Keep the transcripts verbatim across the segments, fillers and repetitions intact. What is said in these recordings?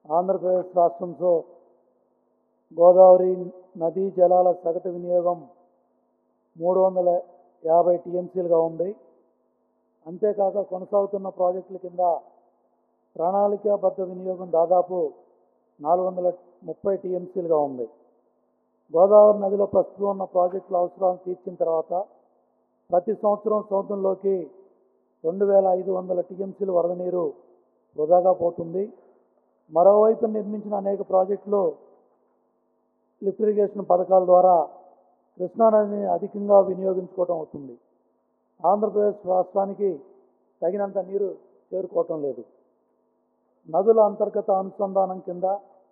ఆంధ్రప్రదేశ్ రాష్ట్రంలో గోదావరి నదీ జలాల సగటు వినియోగం మూడు వందల యాభై టీఎంసీలుగా ఉంది. అంతేకాక కొనసాగుతున్న ప్రాజెక్టుల కింద ప్రణాళికాబద్ధ వినియోగం దాదాపు నాలుగు వందల ముప్పై టీఎంసీలుగా ఉంది. గోదావరి నదిలో ప్రస్తుతం ఉన్న ప్రాజెక్టుల అవసరాలను తీర్చిన తర్వాత ప్రతి సంవత్సరం సముద్రంలోకి రెండు వేల ఐదు వందల టీఎంసీలు వరద నీరు వృధాగా పోతుంది. మరోవైపు నిర్మించిన అనేక ప్రాజెక్టులు లిఫ్ట్ ఇరిగేషన్ పథకాల ద్వారా కృష్ణానదిని అధికంగా వినియోగించుకోవడం అవుతుంది. ఆంధ్రప్రదేశ్ రాష్ట్రానికి తగినంత నీరు చేరుకోవటం లేదు. నదుల అంతర్గత అనుసంధానం కింద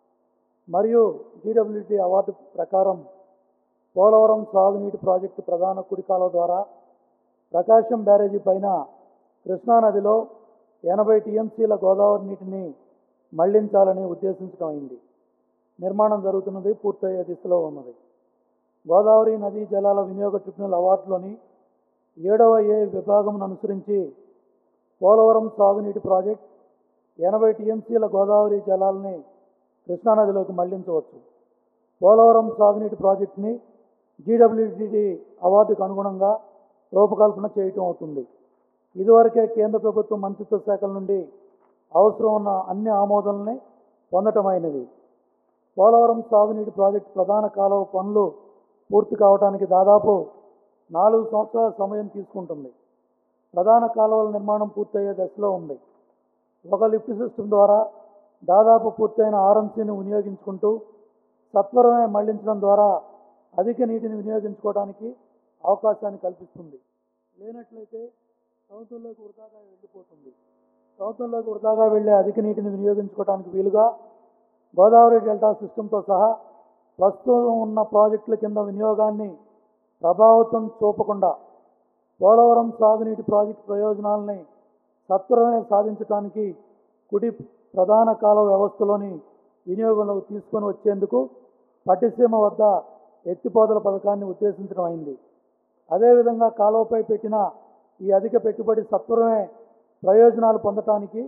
మరియు జీడబ్ల్యూటీ అవార్డు ప్రకారం పోలవరం సాగునీటి ప్రాజెక్టు ప్రధాన కుడికాలువ ద్వారా ప్రకాశం బ్యారేజీ పైన కృష్ణానదిలో ఎనభై టీఎంసీల గోదావరి నీటిని మళ్లించాలని ఉద్దేశించడం అయింది. నిర్మాణం జరుగుతున్నది, పూర్తయ్యే దిశలో ఉన్నది. గోదావరి నదీ జలాల వినియోగ ట్రిబ్యునల్ అవార్డులోని ఏడవ ఏ విభాగంను అనుసరించి పోలవరం సాగునీటి ప్రాజెక్ట్ ఎనభై టీఎంసీల గోదావరి జలాలని కృష్ణానదిలోకి మళ్లించవచ్చు. పోలవరం సాగునీటి ప్రాజెక్టుని జీడబ్ల్యూటీడీ అవార్డుకు అనుగుణంగా రూపకల్పన చేయటం అవుతుంది. ఇదివరకే కేంద్ర ప్రభుత్వ మంత్రిత్వ శాఖల నుండి అవసరం ఉన్న అన్ని ఆమోదాలని పొందటమైనది. పోలవరం సాగునీటి ప్రాజెక్టు ప్రధాన కాలువ పనులు పూర్తి కావడానికి దాదాపు నాలుగు సంవత్సరాల సమయం తీసుకుంటుంది. ప్రధాన కాలువల నిర్మాణం పూర్తయ్యే దశలో ఉంది. ఒక లిఫ్ట్ సిస్టమ్ ద్వారా దాదాపు పూర్తయిన ఆర్ఎంసీని వినియోగించుకుంటూ సత్వరమే మళ్లించడం ద్వారా అధిక నీటిని వినియోగించుకోవడానికి అవకాశాన్ని కల్పిస్తుంది. లేనట్లయితే సముద్రంలోకి వృధాగా వెళ్ళిపోతుంది. సముద్రంలోకి వృధాగా వెళ్ళే అధిక నీటిని వినియోగించుకోవడానికి వీలుగా గోదావరి డెల్టా సిస్టంతో సహా ప్రస్తుతం ఉన్న ప్రాజెక్టుల కింద వినియోగాన్ని ప్రభావితం చూపకుండా పోలవరం సాగునీటి ప్రాజెక్టు ప్రయోజనాలని సత్వరమే సాధించడానికి కుడి ప్రధాన కాలువ వ్యవస్థలోని వినియోగంలోకి తీసుకొని వచ్చేందుకు పట్టిసీమ వద్ద ఎత్తిపోతల పథకాన్ని ఉద్దేశించడం అయింది. అదేవిధంగా కాలువపై పెట్టిన ఈ అధిక పెట్టుబడి సత్వరమే ప్రయోజనాలు పొందటానికి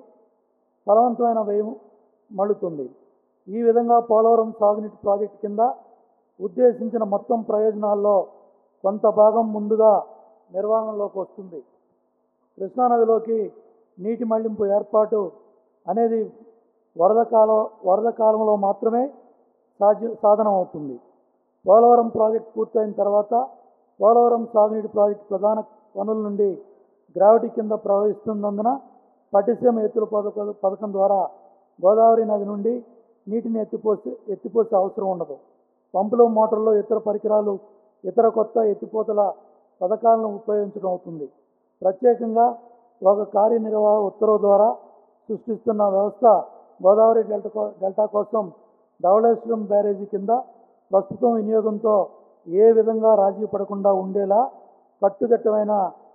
ఫలవంతమైన వ్యయం మళ్ళుతుంది. ఈ విధంగా పోలవరం సాగునీటి ప్రాజెక్టు కింద ఉద్దేశించిన మొత్తం ప్రయోజనాల్లో కొంత భాగం ముందుగా నిర్వహణలోకి వస్తుంది. కృష్ణానదిలోకి నీటి మళ్లింపు ఏర్పాటు అనేది వరద కాల వరద కాలంలో మాత్రమే సాధ్య సాధనం అవుతుంది. పోలవరం ప్రాజెక్టు పూర్తయిన తర్వాత పోలవరం సాగునీటి ప్రాజెక్టు ప్రధాన పనుల నుండి గ్రావిటీ కింద ప్రవహిస్తున్నందున పట్టిసీమ ఎత్తుల పథక పథకం ద్వారా గోదావరి నది నుండి నీటిని ఎత్తిపోసి ఎత్తిపోసే అవసరం ఉండదు. పంపులు, మోటార్లు, ఇతర పరికరాలు, ఇతర కొత్త ఎత్తిపోతల పథకాలను ఉపయోగించడం అవుతుంది. ప్రత్యేకంగా ఒక కార్యనిర్వాహక ఉత్తర్వు ద్వారా సృష్టిస్తున్న వ్యవస్థ గోదావరి డెల్టా డెల్టా కోసం ధవళేశ్వరం బ్యారేజీ కింద ప్రస్తుతం వినియోగంతో ఏ విధంగా రాజీ పడకుండా ఉండేలా కట్టుదిట్టమైన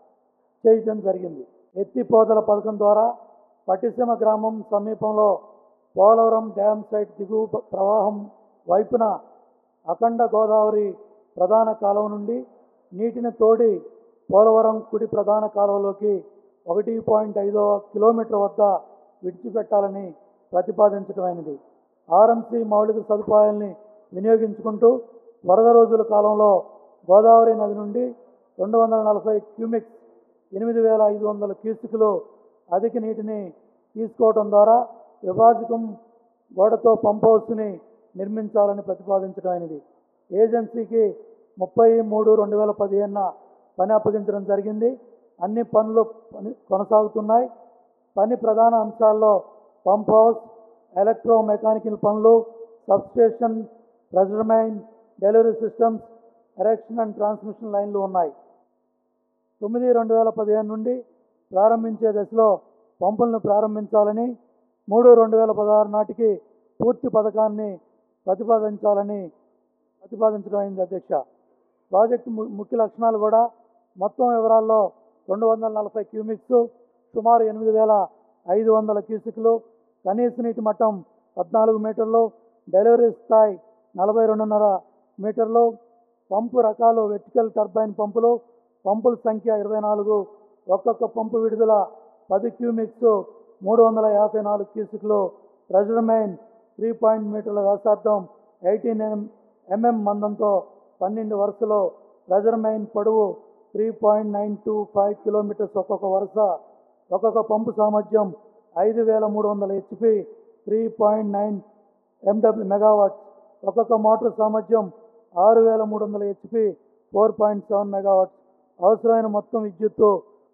చేయటం జరిగింది. ఎత్తిపోతల పథకం ద్వారా పట్టిసీమ గ్రామం సమీపంలో పోలవరం డ్యామ్ సైట్ దిగువ ప్రవాహం వైపున అఖండ గోదావరి ప్రధాన కాలువ నుండి నీటిని తోడి పోలవరం కుడి ప్రధాన కాలువలోకి ఒకటి పాయింట్ ఐదో కిలోమీటర్ వద్ద విడిచిపెట్టాలని ప్రతిపాదించడమైనది. ఆర్ఎంసీ మౌలిక సదుపాయాల్ని వినియోగించుకుంటూ వరద రోజుల కాలంలో గోదావరి నది నుండి రెండు వందల నలభై క్యూమిక్స్ ఎనిమిది వేల ఐదు వందల క్యూసిక్లు అధిక నీటిని తీసుకోవడం ద్వారా విభాజకం గోడతో పంప్ హౌస్ని నిర్మించాలని ప్రతిపాదించడమైనది. ఏజెన్సీకి ముప్పై మూడు రెండు వేల పదిహేనున పని అప్పగించడం జరిగింది. అన్ని పనులు పని కొనసాగుతున్నాయి. పని ప్రధాన అంశాల్లో పంప్ హౌస్, ఎలక్ట్రో మెకానికల్ పనులు, substation, pressure main, delivery systems, erection and transmission లైన్లు ఉన్నాయి. తొమ్మిది రెండు వేల పదిహేను నుండి ప్రారంభించే దశలో పంపులను ప్రారంభించాలని, మూడు రెండు వేల పదహారు నాటికి పూర్తి పథకాన్ని ప్రతిపాదించాలని ప్రతిపాదించడం అయింది. అధ్యక్ష, ప్రాజెక్టు ముఖ్య లక్షణాలు కూడా మొత్తం వివరాల్లో రెండు వందల నలభై క్యూమిక్స్, సుమారు ఎనిమిది వేల ఐదు వందల క్యూసిక్లు, కనీస నీటి మట్టం పద్నాలుగు మీటర్లు, డెలివరీ స్థాయి నలభై రెండున్నర మీటర్లు, పంపు రకాలు వెర్టికల్ టర్బైన్ పంపులు, పంపుల సంఖ్య ఇరవై నాలుగు, ఒక్కొక్క పంపు విడుదల పది క్యూమిక్స్, మూడు వందల యాభై నాలుగు క్యూసిక్లు, ప్రెజర్ మెయిన్ త్రీ పాయింట్ మీటర్ల వ్యాసార్థం ఎయిటీన్ ఎంఎం మందంతో పన్నెండు వరుసలో ప్రెజర్ మెయిన్ పొడవు three point nine two five kilometres ఒక్కొక్క వరుస, ఒక్కొక్క పంపు సామర్థ్యం ఐదు వేల మూడు వందల HP three point nine MW megawatts, ఒక్కొక్క మోటార్ సామర్థ్యం ఆరు వేల మూడు వందల HP four point seven megawatts. అవసరమైన మొత్తం విద్యుత్తు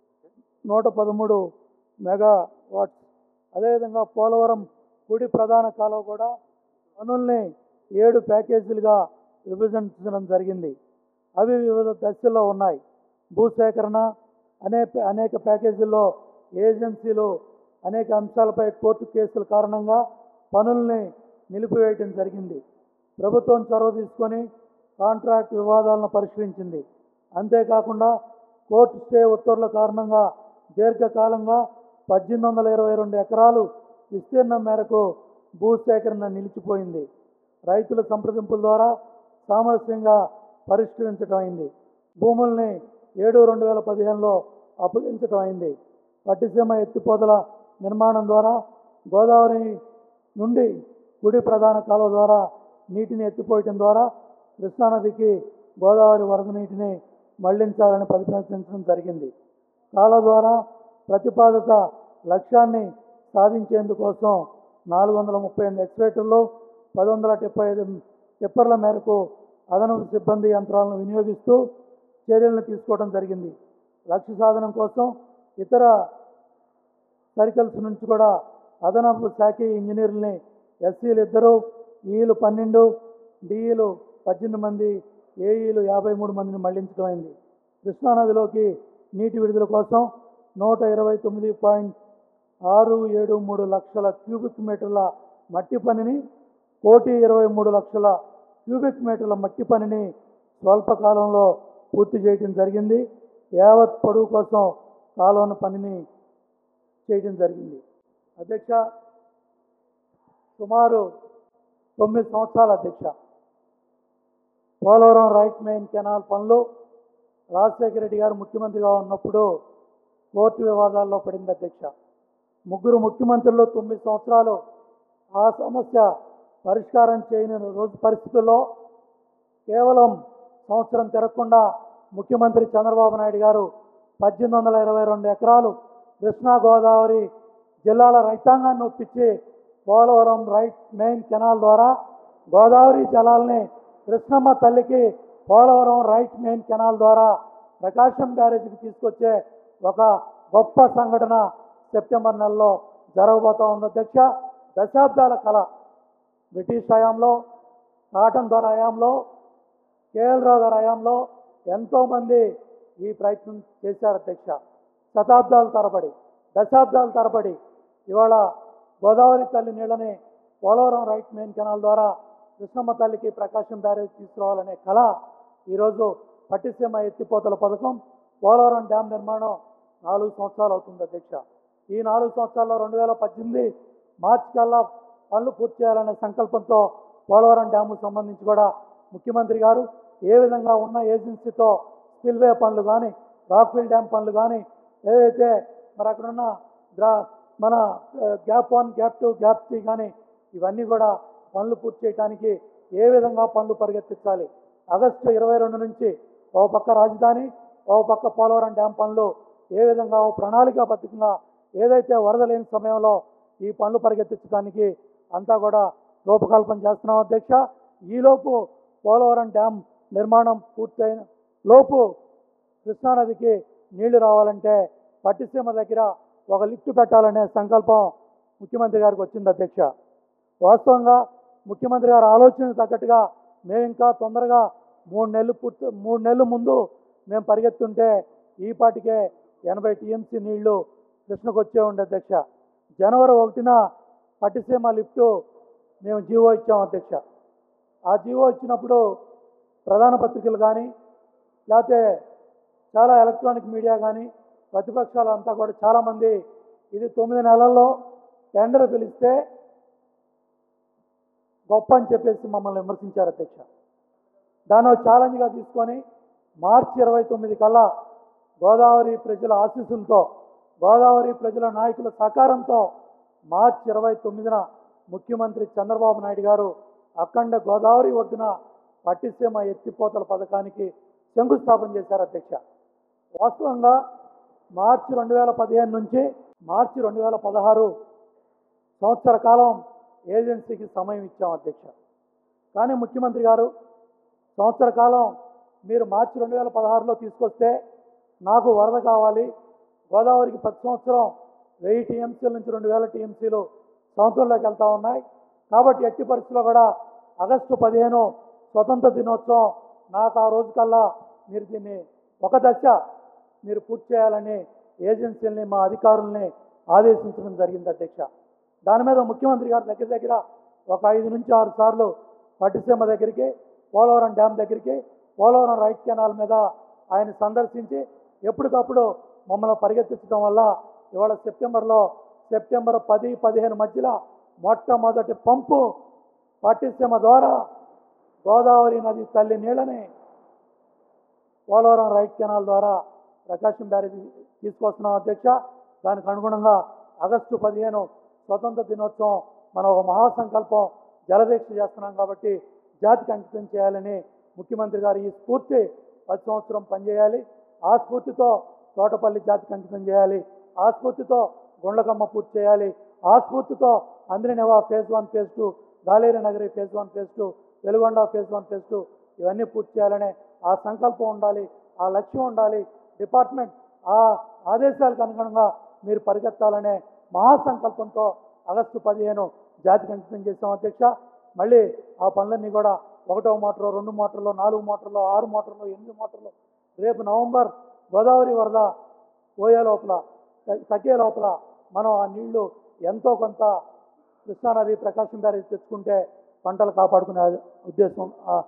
నూట పదమూడు మెగావాట్స్. అదేవిధంగా పోలవరం కుడి ప్రధాన కాలువ కూడా పనుల్ని ఏడు ప్యాకేజీలుగా విభజించడం జరిగింది. అవి వివిధ దశల్లో ఉన్నాయి. భూసేకరణ అనేక అనేక ప్యాకేజీల్లో ఏజెన్సీలు అనేక అంశాలపై కోర్టు కేసుల కారణంగా పనుల్ని నిలిపివేయడం జరిగింది. ప్రభుత్వం చొరవ తీసుకొని కాంట్రాక్ట్ వివాదాలను పరిష్కరించింది. అంతేకాకుండా కోర్టు స్టే ఉత్తర్వుల కారణంగా దీర్ఘకాలంగా పద్దెనిమిది వందల ఇరవై రెండు ఎకరాలు విస్తీర్ణం మేరకు భూసేకరణ నిలిచిపోయింది. రైతుల సంప్రదింపుల ద్వారా సామరస్యంగా పరిష్కరించడం అయింది. భూముల్ని ఏడు రెండు వేల పదిహేనులో అప్పగించడం అయింది. పట్టిసీమ ఎత్తిపోతల నిర్మాణం ద్వారా గోదావరి నుండి కుడి ప్రధాన కాలువ ద్వారా నీటిని ఎత్తిపోయటం ద్వారా కృష్ణానదికి గోదావరి వరద నీటిని మళ్లించాలని ప్రతిపాదించడం జరిగింది. కాలువ ద్వారా ప్రతిపాదిత లక్ష్యాన్ని సాధించేందుకోసం నాలుగు వందల ముప్పై ఎనిమిది ఎక్స్వేటర్లు, పది వందల డెబ్బై ఐదు టిప్పర్ల మేరకు అదనపు సిబ్బంది యంత్రాలను వినియోగిస్తూ చర్యలను తీసుకోవడం జరిగింది. లక్ష్య సాధనం కోసం ఇతర సర్కిల్స్ నుంచి కూడా అదనపు శాఖ ఇంజనీర్లని ఎస్సీలు ఇద్దరు, ఈలు పన్నెండు, డిఈలు పద్దెనిమిది మంది, ఏఈలు యాభై మూడు మందిని మళ్లించడం అయింది. కృష్ణానదిలోకి నీటి విడుదల కోసం నూట ఇరవై తొమ్మిది పాయింట్ ఆరు ఏడు మూడు లక్షల క్యూబిక్ మీటర్ల మట్టి పనిని, కోటి ఇరవై మూడు లక్షల క్యూబిక్ మీటర్ల మట్టి పనిని స్వల్పకాలంలో పూర్తి చేయడం జరిగింది. యావత్ పొడవు కోసం కాలువను పనిని చేయడం జరిగింది. అధ్యక్ష, సుమారు తొమ్మిది సంవత్సరాల అధ్యక్ష పోలవరం రైట్ మెయిన్ కెనాల్ పనులు రాజశేఖర రెడ్డి గారు ముఖ్యమంత్రిగా ఉన్నప్పుడు కోర్టు వివాదాల్లో పడింది అధ్యక్ష. ముగ్గురు ముఖ్యమంత్రులు తొమ్మిది సంవత్సరాలు ఆ సమస్య పరిష్కారం చేయని రోజు పరిస్థితుల్లో కేవలం సంవత్సరం తిరగకుండా ముఖ్యమంత్రి చంద్రబాబు నాయుడు గారు పద్దెనిమిది వందల ఇరవై రెండు ఎకరాలు కృష్ణా గోదావరి జిల్లాల రైతాంగాన్ని ఒప్పించి పోలవరం రైట్ మెయిన్ కెనాల్ ద్వారా గోదావరి జలాల్ని కృష్ణమ్మ తల్లికి పోలవరం రైట్ మెయిన్ కెనాల్ ద్వారా ప్రకాశం బ్యారేజీకి తీసుకొచ్చే ఒక గొప్ప సంఘటన సెప్టెంబర్ నెలలో జరగబోతా ఉంది అధ్యక్ష. దశాబ్దాల కళ బ్రిటిష్ హయాంలో, కాటన్ దొర హయాంలో, కేఎల్ రావు గారి హయాంలో ఎంతోమంది ఈ ప్రయత్నం చేశారు అధ్యక్ష. శతాబ్దాల తరబడి, దశాబ్దాల తరబడి ఇవాళ గోదావరి తల్లి నీళ్ళని పోలవరం రైట్ మెయిన్ కెనాల్ ద్వారా కృష్ణమ్మ తల్లికి ప్రకాశం బ్యారేజ్ తీసుకురావాలనే కళ ఈరోజు పట్టిసీమ ఎత్తిపోతల పథకం, పోలవరం డ్యామ్ నిర్మాణం నాలుగు సంవత్సరాలు అవుతుంది అధ్యక్ష. ఈ నాలుగు సంవత్సరాల్లో రెండు వేల పద్దెనిమిది మార్చి కల్లా పనులు పూర్తి చేయాలనే సంకల్పంతో పోలవరం డ్యాము సంబంధించి కూడా ముఖ్యమంత్రి గారు ఏ విధంగా ఉన్న ఏజెన్సీతో స్పిల్వే పనులు కానీ, రాక్ఫిల్ డ్యామ్ పనులు కానీ, ఏదైతే మరి అక్కడున్న గ్రా మన gap one, gap two, gap three కానీ ఇవన్నీ కూడా పనులు పూర్తి చేయడానికి ఏ విధంగా పనులు పరిగెత్తించాలి. ఆగస్టు ఇరవై రెండు నుంచి ఓ పక్క రాజధాని, ఓ పక్క పోలవరం డ్యామ్ పనులు ఏ విధంగా ఓ ప్రణాళికాబద్ధంగా ఏదైతే వరద లేని సమయంలో ఈ పనులు పరిగెత్తించడానికి అంతా కూడా రూపకల్పన చేస్తున్నాం అధ్యక్ష. ఈలోపు పోలవరం డ్యామ్ నిర్మాణం పూర్తయిన లోపు కృష్ణానదికి నీళ్లు రావాలంటే పట్టిసీమ దగ్గర ఒక లిఫ్ట్ పెట్టాలనే సంకల్పం ముఖ్యమంత్రి గారికి వచ్చింది అధ్యక్ష. వాస్తవంగా ముఖ్యమంత్రి గారు ఆలోచన తగ్గట్టుగా మేము ఇంకా తొందరగా మూడు నెలలు పూర్తి మూడు నెలల ముందు మేము పరిగెత్తుంటే ఈ పాటికే ఎనభై టీఎంసీ నీళ్లు కృష్ణకు వచ్చే ఉండే అధ్యక్ష. జనవరి ఒకటిన పట్టిసీమ లిఫ్టు మేము జీవో ఇచ్చాం అధ్యక్ష. ఆ జీవో ఇచ్చినప్పుడు ప్రధాన పత్రికలు కానీ, లేకపోతే చాలా ఎలక్ట్రానిక్ మీడియా కానీ, ప్రతిపక్షాలు అంతా కూడా చాలామంది ఇది తొమ్మిది నెలల్లో టెండర్ పిలిస్తే గొప్ప అని చెప్పేసి మమ్మల్ని విమర్శించారు అధ్యక్ష. దాన్ని ఛాలెంజ్గా తీసుకొని మార్చి ఇరవై తొమ్మిది కల్లా గోదావరి ప్రజల ఆశీస్సులతో, గోదావరి ప్రజల నాయకుల సహకారంతో మార్చి ఇరవై తొమ్మిదిన ముఖ్యమంత్రి చంద్రబాబు నాయుడు గారు అఖండ గోదావరి ఒడ్డున పట్టిసీమ ఎత్తిపోతల పథకానికి శంకుస్థాపన చేశారు అధ్యక్ష. వాస్తవంగా మార్చి రెండు వేల పదిహేను నుంచి మార్చి రెండు వేల పదహారు సంవత్సర కాలం ఏజెన్సీకి సమయం ఇచ్చాం అధ్యక్ష. కానీ ముఖ్యమంత్రి గారు సంవత్సర కాలం మీరు మార్చి రెండు వేల పదహారులో తీసుకొస్తే నాకు వరద కావాలి, గోదావరికి ప్రతి సంవత్సరం వెయ్యి టీఎంసీల నుంచి రెండు వేల టీఎంసీలు సముద్రంలోకి వెళ్తూ ఉన్నాయి, కాబట్టి ఎట్టి పరిస్థితుల్లో కూడా ఆగస్టు పదిహేను స్వతంత్ర దినోత్సవం నాకు ఆ రోజు కల్లా మీరు దీన్ని ఒక దశ మీరు పూర్తి చేయాలని ఏజెన్సీలని మా అధికారుల్ని ఆదేశించడం జరిగింది అధ్యక్ష. దాని మీద ముఖ్యమంత్రి గారి దగ్గర దగ్గర ఒక ఐదు నుంచి ఆరు సార్లు పట్టిసీమ దగ్గరికి, పోలవరం డ్యామ్ దగ్గరికి, పోలవరం రైట్ కెనాల్ మీద ఆయన సందర్శించి ఎప్పటికప్పుడు మమ్మల్ని పరిగెత్తించడం వల్ల ఇవాళ సెప్టెంబర్లో సెప్టెంబర్ పది పదిహేను మధ్యలో మొట్టమొదటి పంపు పట్టిసీమ ద్వారా గోదావరి నది తల్లి నీళ్ళని పోలవరం రైట్ కెనాల్ ద్వారా ప్రకాశం బ్యారేజీ తీసుకొస్తున్నాం అధ్యక్ష. దానికి అనుగుణంగా ఆగస్టు పదిహేను స్వతంత్ర దినోత్సవం మనం ఒక మహాసంకల్పం జలదీక్ష చేస్తున్నాం కాబట్టి జాతికి అంకితం చేయాలని ముఖ్యమంత్రి గారు ఈ స్ఫూర్తి పది సంవత్సరం పనిచేయాలి, ఆ స్ఫూర్తితో తోటపల్లి జాతికి అంకితం చేయాలి, ఆ స్ఫూర్తితో గుండ్లకమ్మ పూర్తి చేయాలి, ఆ స్ఫూర్తితో Handri Neeva phase one phase two, Galeru Nagari phase one phase two, Veligonda phase one phase two ఇవన్నీ పూర్తి చేయాలనే ఆ సంకల్పం ఉండాలి, ఆ లక్ష్యం ఉండాలి. డిపార్ట్మెంట్ ఆ ఆదేశాలకు అనుగుణంగా మీరు పరిగెత్తాలనే మహాసంకల్పంతో ఆగస్టు పదిహేను జాతికి అంకితం చేసాం అధ్యక్ష. మళ్ళీ ఆ పనులన్నీ కూడా ఒకటో మోటారు, రెండు మోటార్లు, నాలుగు మోటార్లు, ఆరు మోటార్లు, ఎనిమిది మోటార్లు రేపు నవంబర్ గోదావరి వరద పోయే లోపల తగ్గే లోపల మనం ఆ నీళ్లు ఎంతో కొంత కృష్ణానది ప్రకాశం బ్యారేజ్ తెచ్చుకుంటే పంటలు కాపాడుకునే ఉద్దేశం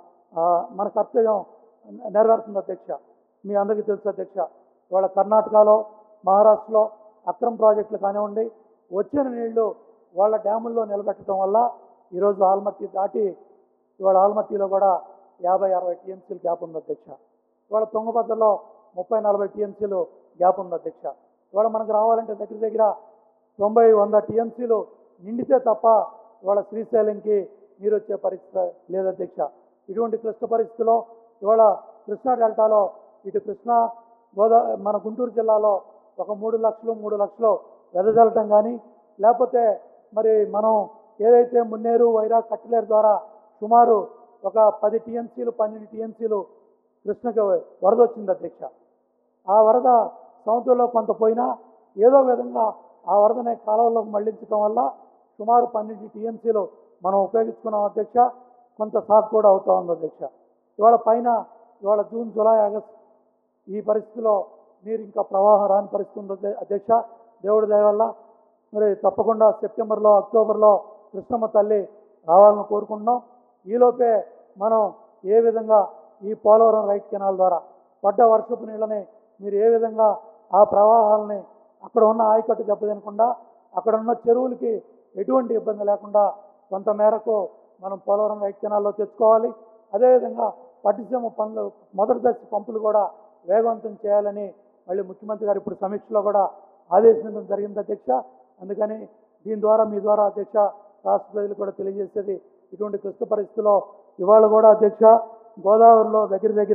మన కర్తవ్యం నెరవేరుతుంది అధ్యక్ష. మీ అందరికీ తెలుసు అధ్యక్ష, ఇవాళ కర్ణాటకలో మహారాష్ట్రలో అక్రమ ప్రాజెక్టులు కానివ్వండి, వచ్చిన నీళ్లు వాళ్ళ డ్యాముల్లో నిలబెట్టడం వల్ల ఈరోజు ఆల్మట్టి దాటి ఇవాళ ఆల్మట్టిలో కూడా యాభై అరవై టీఎంసీలు గ్యాప్ ఉంది అధ్యక్ష. ఇవాళ తుంగభద్రలో ముప్పై నలభై టీఎంసీలు గ్యాప్ ఉంది అధ్యక్ష. ఇవాళ మనకు రావాలంటే దగ్గర దగ్గర తొంభై వంద టీఎంసీలు నిండితే తప్ప ఇవాళ శ్రీశైలంకి నీరు వచ్చే పరిస్థితి లేదు అధ్యక్ష. ఇటువంటి క్లిష్ట పరిస్థితిలో ఇవాళ కృష్ణా డెల్టాలో ఇటు కృష్ణా గోదా మన గుంటూరు జిల్లాలో ఒక మూడు లక్షలు మూడు లక్షలు వెదజల్లటం కానీ, లేకపోతే మరి మనం ఏదైతే మున్నేరు వైరా కట్టలేరు ద్వారా సుమారు ఒక పది టీఎంసీలు పన్నెండు టీఎంసీలు కృష్ణకి వరద వచ్చింది అధ్యక్ష. ఆ వరద సముద్రంలో కొంత పోయినా ఏదో విధంగా ఆ వరదనే కాలువలోకి మళ్లించడం వల్ల సుమారు పన్నెండు టీఎంసీలు మనం ఉపయోగించుకున్నాం అధ్యక్ష. కొంత సాగు కూడా అవుతా ఉంది అధ్యక్ష. ఇవాళ పైన ఇవాళ జూన్ జూలై ఆగస్ట్ ఈ పరిస్థితిలో నీరు ఇంకా ప్రవాహం రాని పరిస్థితి ఉంది అధ్యక్ష. దేవుడి దయ వల్ల మరి తప్పకుండా సెప్టెంబర్లో అక్టోబర్లో కృష్ణమ్మ తల్లి రావాలని కోరుకుంటున్నాం. ఈలోపే మనం ఏ విధంగా ఈ పోలవరం రైట్ కెనాల్ ద్వారా పడ్డ వర్షపు నీళ్ళని మీరు ఏ విధంగా ఆ ప్రవాహాలని అక్కడ ఉన్న ఆయకట్టు దెబ్బతినకుండా అక్కడ ఉన్న చెరువులకి ఎటువంటి ఇబ్బంది లేకుండా కొంత మేరకు మనం పోలవరం రైట్ కెనాల్లో తెచ్చుకోవాలి. అదేవిధంగా పట్టిసీమ పనులు మొదటి దశ పంపులు కూడా వేగవంతం చేయాలని మళ్ళీ ముఖ్యమంత్రి గారు ఇప్పుడు సమీక్షలో కూడా ఆదేశించడం జరిగింది అధ్యక్ష. అందుకని దీని ద్వారా మీ ద్వారా అధ్యక్ష రాష్ట్ర ప్రజలు కూడా తెలియజేసేది ఇటువంటి క్లిష్ట పరిస్థితుల్లో ఇవాళ కూడా అధ్యక్ష గోదావరిలో దగ్గర దగ్గర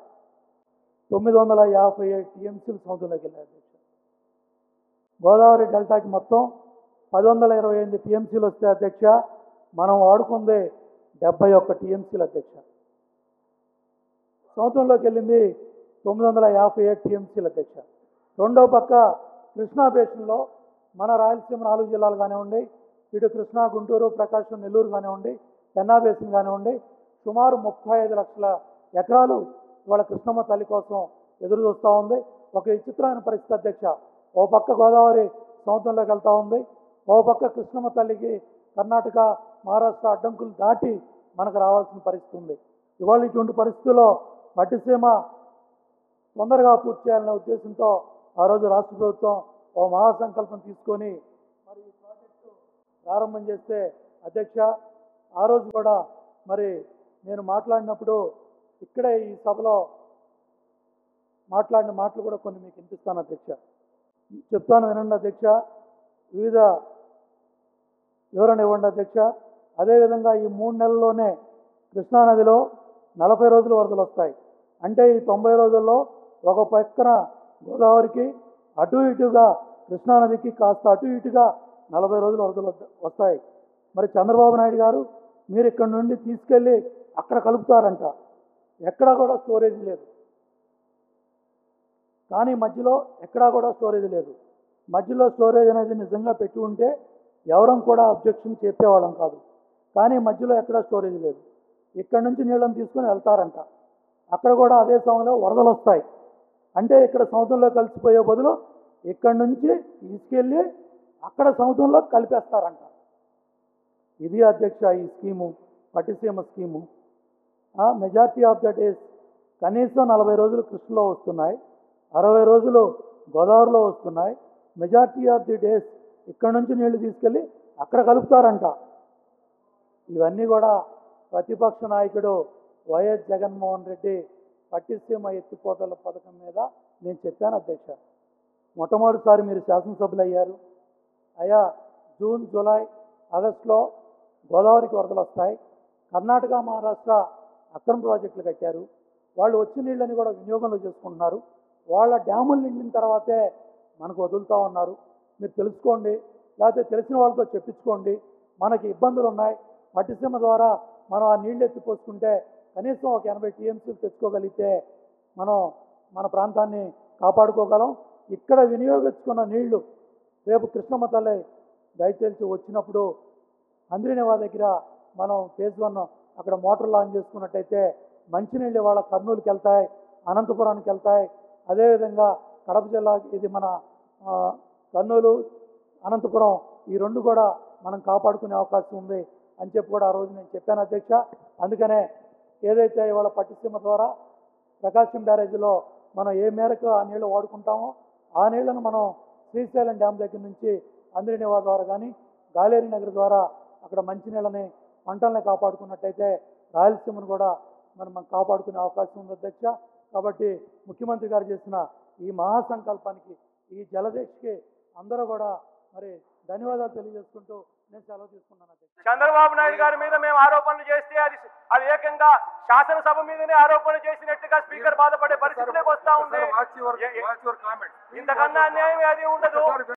తొమ్మిది వందల యాభై ఏడు టీఎంసీలు సముద్రంలోకి వెళ్ళాయి అధ్యక్ష. గోదావరి డెల్టాకి మొత్తం పది వందల ఇరవై ఎనిమిది టీఎంసీలు వస్తే అధ్యక్ష మనం వాడుకుంది డెబ్బై ఒక్క టీఎంసీలు అధ్యక్ష. సముద్రంలోకి వెళ్ళింది తొమ్మిది వందల యాభై ఏడు టీఎంసీలు అధ్యక్ష. రెండో పక్క కృష్ణా బేసిన్లో మన రాయలసీమ నాలుగు జిల్లాలు కానివ్వండి, ఇటు కృష్ణా, గుంటూరు, ప్రకాశం, నెల్లూరు కానివ్వండి, పెన్నా బేసిన్ కానివ్వండి, సుమారు ముప్పై ఐదు లక్షల ఎకరాలు ఇవాళ కృష్ణమ్మ తల్లి కోసం ఎదురు చూస్తూ ఉంది. ఒక విచిత్రమైన పరిస్థితి అధ్యక్ష. ఓ పక్క గోదావరి సముద్రంలోకి వెళ్తూ ఉంది, ఓ పక్క కృష్ణమ్మ తల్లికి కర్ణాటక, మహారాష్ట్ర అడ్డంకులు దాటి మనకు రావాల్సిన పరిస్థితి ఉంది. ఇవాళ ఇటువంటి పరిస్థితుల్లో పట్టిసీమ తొందరగా పూర్తి చేయాలనే ఉద్దేశంతో ఆ రోజు రాష్ట్ర ప్రభుత్వం ఓ మహాసంకల్పం తీసుకొని మరి ఈ ప్రాజెక్టు ప్రారంభం చేస్తే అధ్యక్ష ఆ రోజు కూడా మరి నేను మాట్లాడినప్పుడు ఇక్కడే ఈ సభలో మాట్లాడిన మాటలు కూడా కొన్ని మీకు వినిపిస్తాను అధ్యక్ష. చెప్తాను వినండి అధ్యక్ష. వివిధ వివరణ ఇవ్వండి అధ్యక్ష. అదేవిధంగా ఈ మూడు నెలల్లోనే కృష్ణానదిలో నలభై రోజులు వరదలు వస్తాయి. అంటే ఈ తొంభై రోజుల్లో ఒక పక్కన గోదావరికి అటు ఇటుగా కృష్ణానదికి కాస్త అటు ఇటుగా నలభై రోజులు వరదలు వస్తాయి. మరి చంద్రబాబు నాయుడు గారు మీరు ఇక్కడ నుండి తీసుకెళ్ళి అక్కడ కలుపుతారంట. ఎక్కడా కూడా స్టోరేజ్ లేదు. కానీ మధ్యలో ఎక్కడా కూడా స్టోరేజ్ లేదు. మధ్యలో స్టోరేజ్ అనేది నిజంగా పెట్టి ఉంటే ఎవరం కూడా అబ్జెక్షన్ చెప్పేవాళ్ళం కాదు. కానీ మధ్యలో ఎక్కడా స్టోరేజ్ లేదు. ఇక్కడ నుంచి నీళ్ళని తీసుకొని వెళ్తారంట. అక్కడ కూడా అదే సమయంలో వరదలు వస్తాయి. అంటే ఇక్కడ సముద్రంలో కలిసిపోయే బదులు ఇక్కడ నుంచి తీసుకెళ్ళి అక్కడ సముద్రంలో కలిపేస్తారంట. ఇది అధ్యక్ష ఈ scheme, Pattiseema scheme. Majority of the days కనీసం నలభై రోజులు కృష్ణలో వస్తున్నాయి, అరవై రోజులు గోదావరిలో వస్తున్నాయి. మెజారిటీ ఆఫ్ ది డేస్ ఇక్కడ నుంచి నీళ్లు తీసుకెళ్ళి అక్కడ కలుపుతారంట. ఇవన్నీ కూడా ప్రతిపక్ష నాయకుడు వైఎస్ జగన్మోహన్ రెడ్డి పట్టిసీమ ఎత్తిపోతల పథకం మీద నేను చెప్పాను అధ్యక్ష. మొట్టమొదటిసారి మీరు శాసనసభ్యులు అయ్యారు. అయ్యా, జూన్ జూలై ఆగస్టులో గోదావరికి వరదలు వస్తాయి. కర్ణాటక మహారాష్ట్ర అక్రమ ప్రాజెక్టులు కట్టారు. వాళ్ళు వచ్చే నీళ్ళని కూడా వినియోగంలో చేసుకుంటున్నారు. వాళ్ళ డ్యాములు నిండిన తర్వాతే మనకు వదులుతూ ఉన్నారు. మీరు తెలుసుకోండి, లేకపోతే తెలిసిన వాళ్ళతో చెప్పించుకోండి. మనకి ఇబ్బందులు ఉన్నాయి. పట్టిసీమ ద్వారా మనం ఆ నీళ్ళు ఎత్తిపోసుకుంటే కనీసం ఒక ఎనభై టీఎంసీలు తెచ్చుకోగలిగితే మనం మన ప్రాంతాన్ని కాపాడుకోగలం. ఇక్కడ వినియోగించుకున్న నీళ్లు రేపు కృష్ణమ్మ తల్లి దయచేసి వచ్చినప్పుడు అంద్రినివా దగ్గర మనం ఫేజ్ వన్ అక్కడ మోటార్ లాంచ్ చేసుకున్నట్టయితే మంచినీళ్ళు వాళ్ళ కర్నూలుకి వెళ్తాయి, అనంతపురానికి వెళ్తాయి. అదేవిధంగా కడప జిల్లా ఇది మన కర్నూలు అనంతపురం ఈ రెండు కూడా మనం కాపాడుకునే అవకాశం ఉంది అని చెప్పి కూడా ఆ రోజు నేను చెప్పాను అధ్యక్ష. అందుకనే ఏదైతే ఇవాళ పట్టిసీమ ద్వారా ప్రకాశం బ్యారేజీలో మనం ఏ మేరకు ఆ నీళ్లు వాడుకుంటామో ఆ నీళ్లను మనం శ్రీశైలం డ్యామ్ దగ్గర నుంచి అంద్రినివా ద్వారా కానీ గాలేరి నగర్ ద్వారా అక్కడ మంచినీళ్ళని పంటల్ని కాపాడుకున్నట్టయితే రాయలసీమను కూడా మనం మనం కాపాడుకునే అవకాశం ఉంది అధ్యక్ష. కాబట్టి ముఖ్యమంత్రి గారు చేసిన ఈ మహాసంకల్పానికి, ఈ జలదీక్షకి అందరూ కూడా మరి ధన్యవాదాలు తెలియజేసుకుంటూ నేను సెలవు తీసుకున్నాను అధ్యక్ష. చంద్రబాబు నాయుడు గారి మీద మేము ఆరోపణలు చేస్తే అది అది ఏకంగా శాసనసభ మీదనే ఆరోపణలు చేసినట్టుగా స్పీకర్ బాధపడే పరిస్థితిలోకి వస్తా ఉంది. ఇంతకన్నా అన్యాయం అది ఉండదు.